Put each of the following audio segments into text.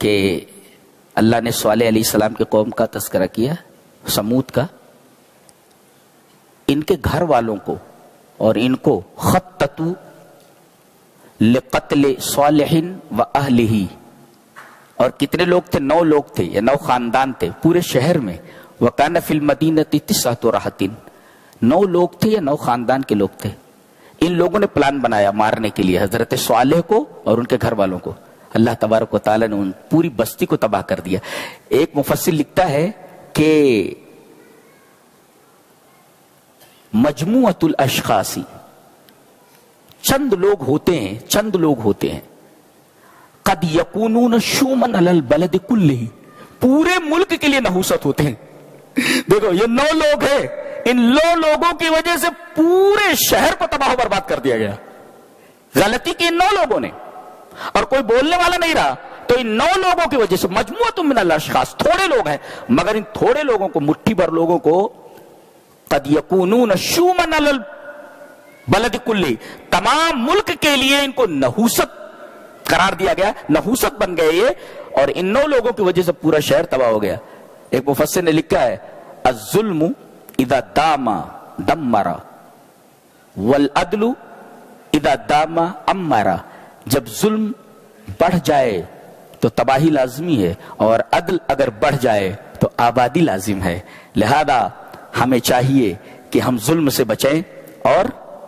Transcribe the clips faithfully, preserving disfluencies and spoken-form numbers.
کہ اللہ نے صالح علیہ السلام کی قوم کا تذکرہ کیا، سمود کا، ان کے گھر والوں کو اور ان کو خطتو لقتل صالح و اہلہ، اور کتنے لوگ تھے؟ نو لوگ تھے یا نو خاندان تھے پورے شہر میں. وکان فی المدینہ تسعۃ رہط، نو لوگ تھے یا نو خاندان کے لوگ تھے. ان لوگوں نے پلان بنایا مارنے کے لیے حضرت صالح کو اور ان کے گھر والوں کو. اللہ تبارک و تعالیٰ نے ان پوری بستی کو تباہ کر دیا. ایک مفسر لکھتا ہے کہ مجموعۃ الاشخاص، چند لوگ ہوتے ہیں چند لوگ ہوتے ہیں قد یکونون شومن علی البلد کلہ، پورے ملک کے لیے نحوست ہوتے ہیں. دیکھو یہ نو لوگ ہیں، ان نو لوگوں کی وجہ سے پورے شہر کو تباہ و برباد کر دیا گیا. غلطی کی ان نو لوگوں نے، اور کوئی بولنے والا نہیں رہا. تو ان نو لوگوں کی وجہ سے مجموعۃ من الاشخاص، تھوڑے لوگ ہیں مگر ان تھوڑے لوگوں کو، مٹھی بھر لوگوں کو، قد یکونون شومن علی البلد کلہ، تمام ملک کے لیے ان کو نحوست قرار دیا گیا، نحوست بن گئے یہ، اور ان نو لوگوں کی وجہ سے پورا شہر تباہ ہو گیا. ایک مفسر نے لکھا ہے الظلم اذا دام دمر والعدل اذا دام امر، جب ظلم بڑھ جائے تو تباہی لازمی ہے، اور عدل اگر بڑھ جائے تو آبادی لازم ہے. لہذا ہمیں چاہیے کہ ہم ظلم سے بچیں اور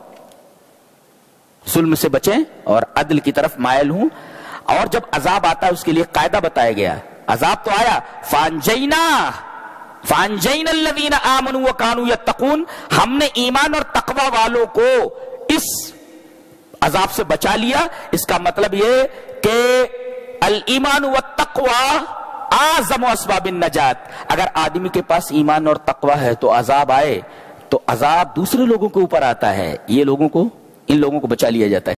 ظلم سے بچیں اور عدل کی طرف مائل ہوں. اور جب عذاب آتا ہے اس کے لیے قاعدہ بتایا گیا. عذاب تو آیا، فانجینا فانجینا الذین آمنوا وکانوا یتقون، ہم نے ایمان اور تقوی والوں کو اس عذاب سے بچا لیا. اس کا مطلب یہ کہ الایمان والتقوی اعظم اسباب النجات. اگر آدمی کے پاس ایمان اور تقوی ہے تو عذاب آئے تو عذاب دوسرے لوگوں کے اوپر آتا ہے، یہ لوگوں کو ان لوگوں کو بچا لیا جاتا ہے.